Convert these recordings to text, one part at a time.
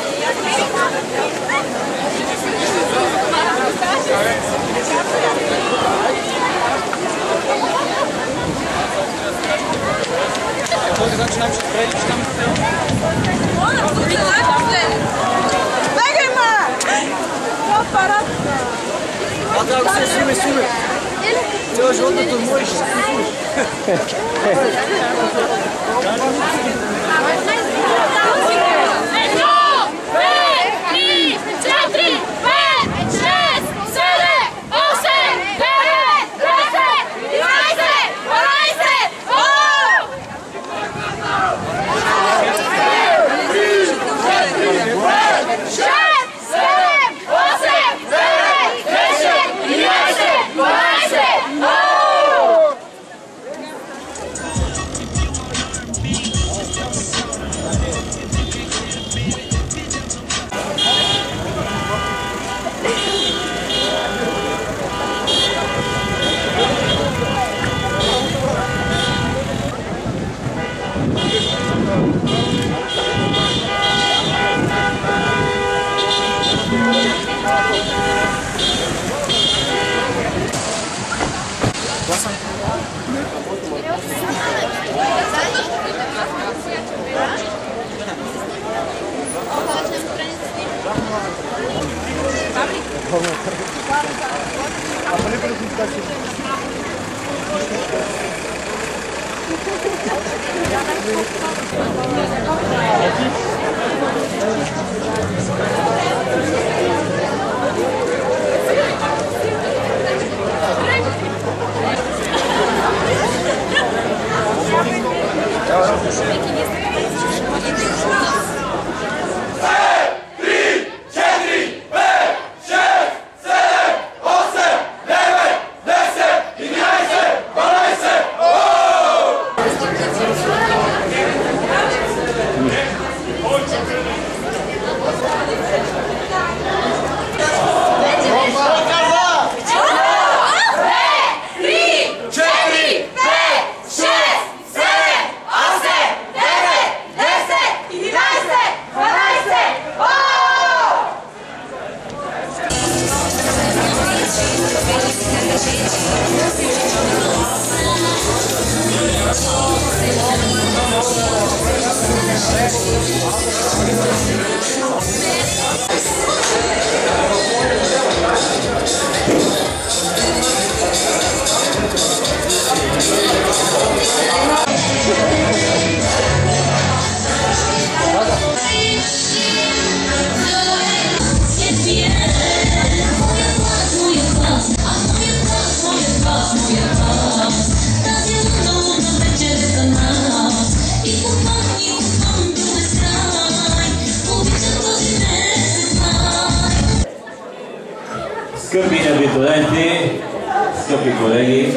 Скъпи абитуриенти, скъпи колеги,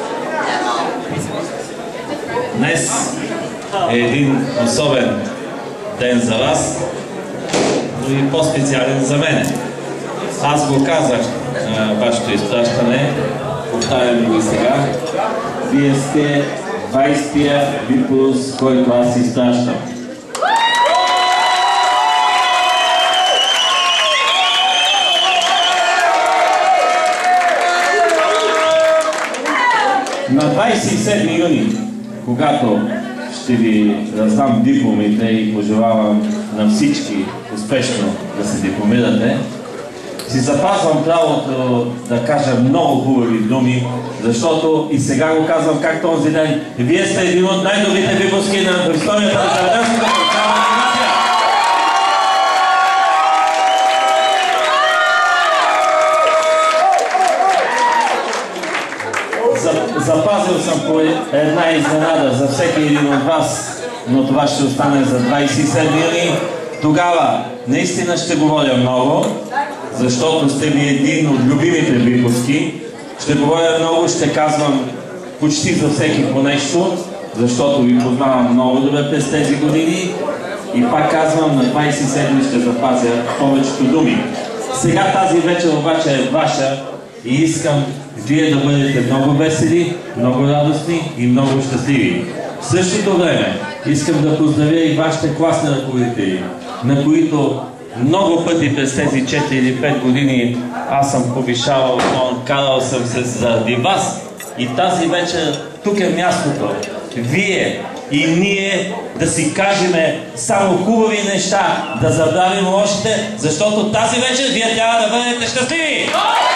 днес е един особен ден за вас, но и по-специален за мен. Аз го казах на вашето изпращане, повтарям го и сега. Вие сте 20-тия випуск, който аз изпращам. На 27 юни, когато ще ви раздам дипломите и пожелавам на всички успешно да се дипломирате, си запазвам правото да кажа много хубави думи, защото и сега го казвам как този ден. Вие сте един от най-добрите випуски на историята на Кървенската професионална гимназия. Запазил съм по една изненада за всеки един от вас, но това ще остане за 27 юни. Тогава наистина ще говоря много, защото сте ми един от любимите випуски. Ще говоря много, ще казвам почти за всеки по нещо, защото ви познавам много добре през тези години. И пак казвам, на 27 ще запазя повечето думи. Сега тази вечер обаче е ваша и искам вие да бъдете много весели, много радостни и много щастливи. В същото време искам да поздравя и вашите класни ръководители. на които много пъти през тези 4 или 5 години аз съм повишавал тон, карал съм се заради вас. И тази вечер тук е мястото. Вие и ние да си кажем само хубави неща, да забравим лошите, защото тази вечер вие трябва да бъдете щастливи!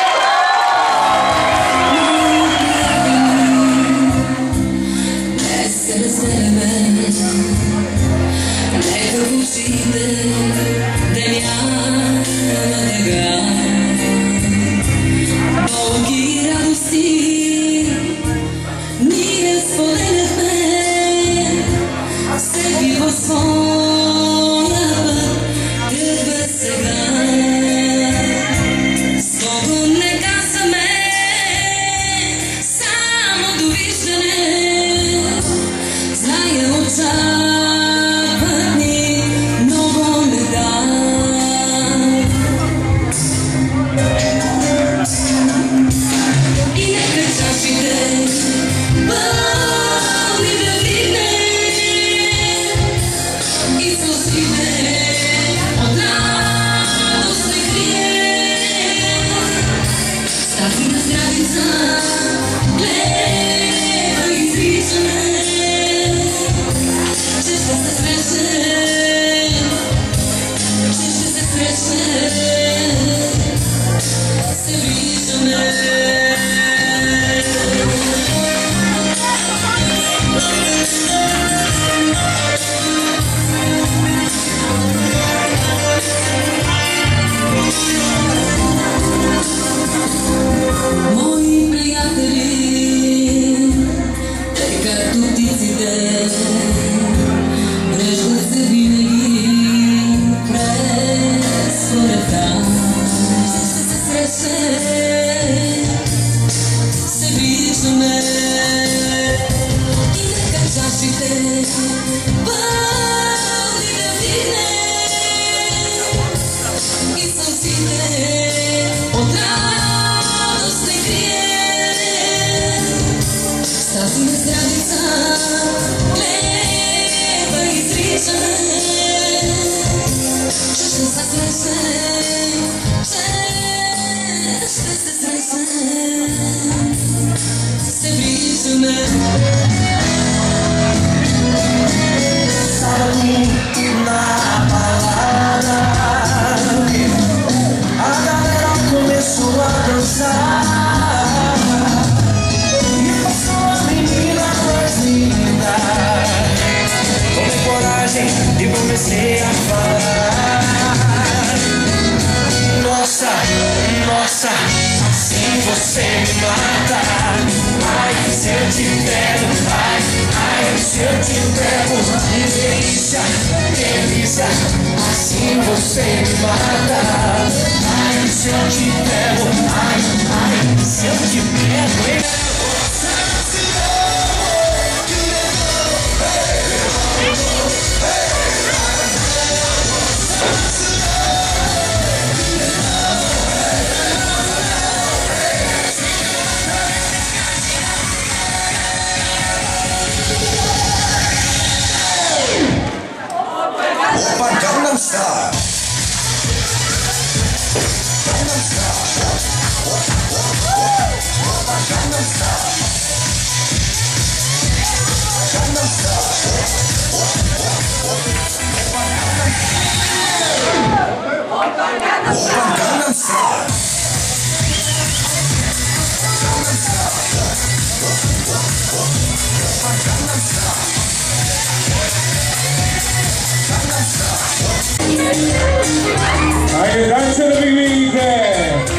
Haydi dansını birlikte.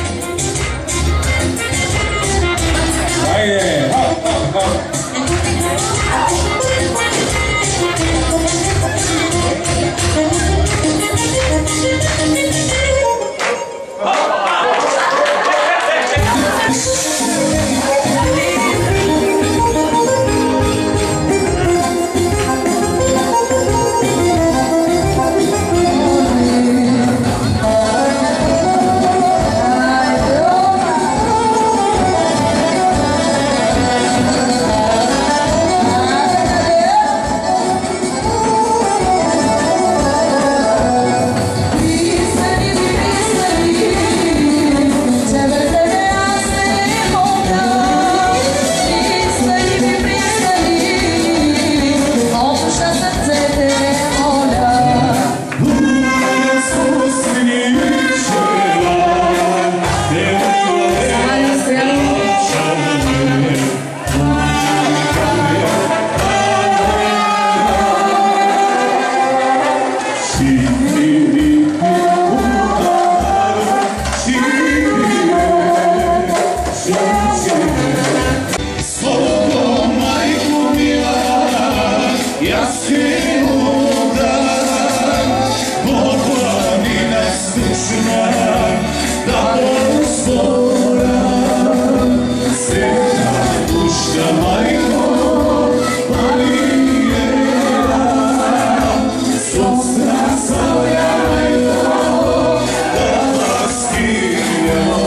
Haydi hop hop hop. vječna, da pospora, sveta duša majko, Marijela, sostra svoja majko, da vas skijemo.